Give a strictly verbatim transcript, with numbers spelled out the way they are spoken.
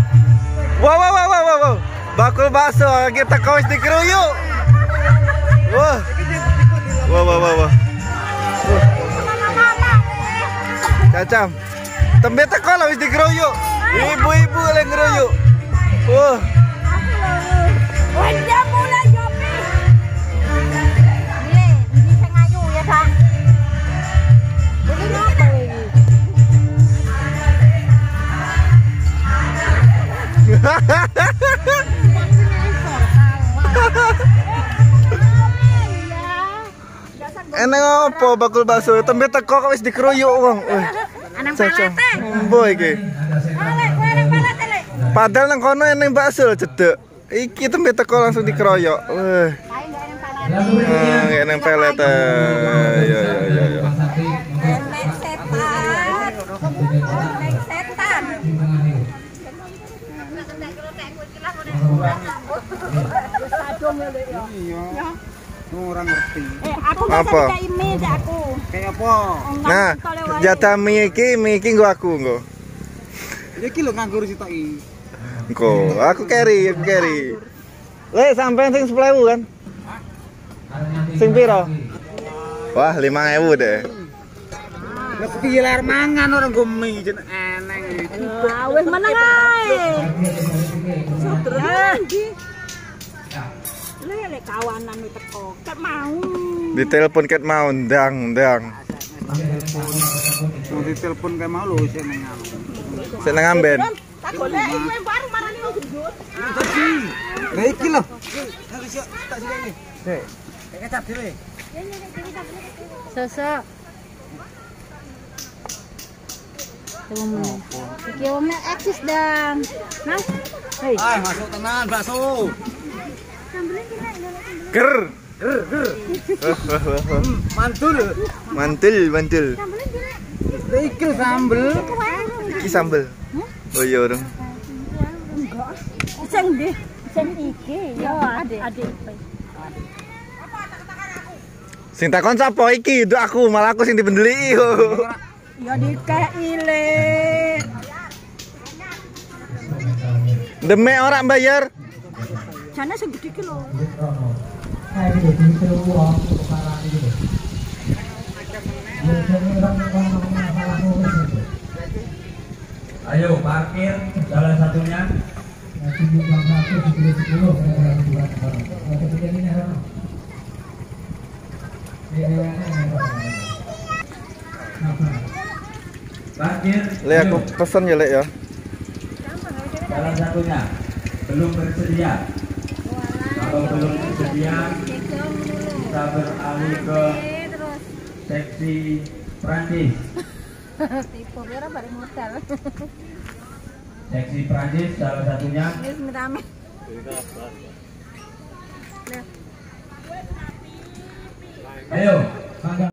Wow, wow, wow, wow, wow. Bakul bakso kita kau di keruyuk. Wah. Wah, wah, wah, wah. Cacam. Tembe teko lah wis dikeruyuk. Ibu-ibu yang ngeruyuk. Wah. Wah, dia mulai jopi. Nih, ini saya ngayu ya, Kak. Ini apa ini? Enak apa bakul bakso tembe teko kok wis dikeruyuk wong. Anang palate. Boy iki. Palate, kowe nang palate, Lek. Padahal nang kono eneng bakso cedek. Iki tembe teko langsung dikeroyok. Wah. Kae enggak enang palate. Ah, enggak eneng pelet. Ya ya ya ya. Enek setan. Enek setan. Iya. Orang ngerti. Eh, aku Apa? bisa email aku. Kayak apa? Nah, jatah mie iki, mie iki nggo aku nggo. Iki lho nganggur sitoki. Engko, aku carry, aku carry. Le, sampean sing sepuluh ribu kan? Sing piro? Wah, lima ribu deh. Lah piye lar mangan orang nggo mie jen eneng. Ah, wis meneng ae. Sodron iki. Lek kawanan wis teko, ket mau. Ditelepon ket mau ndang, ndang. Mau ditelepon kayak mau lho sik nang anu. Sik nang amben. Tak golek kowe baru marani wong gendut. Lah iki lho. Tak sini iki. Dek. Kayak kecap dhewe. Sosok. Iki wong nek eksis dang. Mas. Hei. Ah, masuk tenan bakso. Ger. Ger, ger. Mantul. Mantul, mantul. Lah iki lho sambel. Iki sambel. Oh iya, Dong. Enggak. Sing ndi? Sing iki ya adik. Adik. Sing takon sapa iki? Nduk aku, malah aku sing dibendeli. Ya dikei le. Demek ora bayar. Jane sing gedhe iki lho. Ayo parkir salah satunya. Parkir. Le aku pesen ya, Lek ya. Salah satunya belum bersedia. Kalau belum bersedia, kita beralih ke seksi Prancis. Tipe ora bareng modal. Seksi Prancis salah satunya. Wis rame. Ayo,